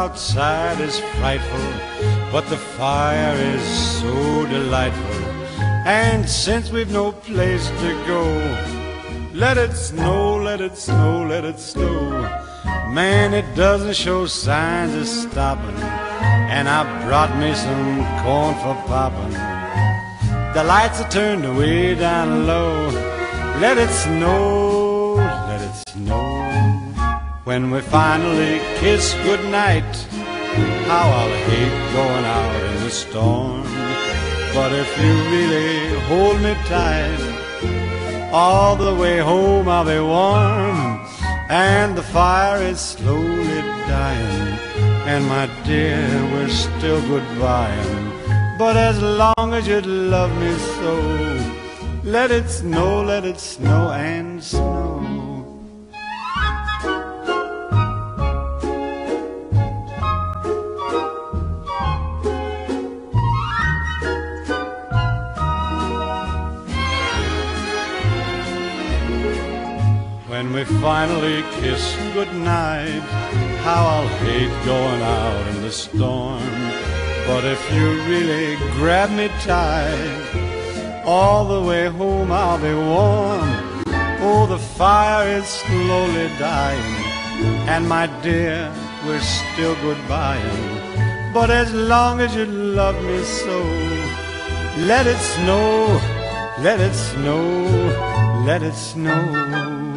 outside is frightful, but the fire is so delightful. And since we've no place to go, let it snow, let it snow, let it snow. Man, it doesn't show signs of stopping, and I brought me some corn for popping. The lights are turned way down low. Let it snow, let it snow. When we finally kiss goodnight, how I'll hate going out in the storm. But if you really hold me tight, all the way home I'll be warm. And the fire is slowly dying, and my dear, we're still goodbying. But as long as you love me so, let it snow and snow. When we finally kiss goodnight, how I'll hate going out in the storm. But if you really grab me tight, all the way home I'll be warm. Oh, the fire is slowly dying, and my dear, we're still goodbying. But as long as you love me so, let it snow, let it snow, let it snow.